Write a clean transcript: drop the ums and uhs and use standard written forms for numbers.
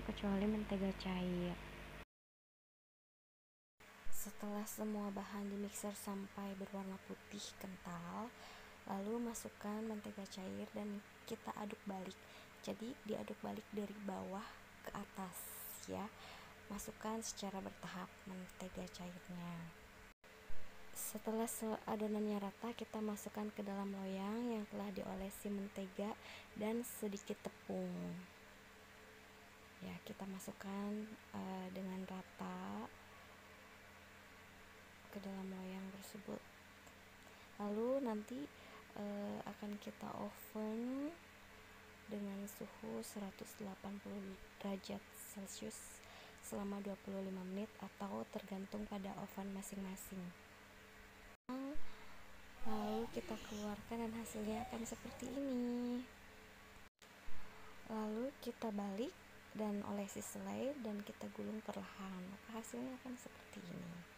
kecuali mentega cair. Setelah semua bahan dimixer sampai berwarna putih kental, lalu masukkan mentega cair dan kita aduk balik. Jadi diaduk balik dari bawah ke atas ya. Masukkan secara bertahap mentega cairnya. Setelah adonannya rata, kita masukkan ke dalam loyang yang telah diolesi mentega dan sedikit tepung. Ya, kita masukkan dengan rata ke dalam loyang tersebut. Lalu nanti akan kita oven dengan suhu 180 derajat Celcius selama 25 menit atau tergantung pada oven masing-masing. Lalu kita keluarkan dan hasilnya akan seperti ini. Lalu kita balik dan olesi selai dan kita gulung perlahan, maka hasilnya akan seperti ini.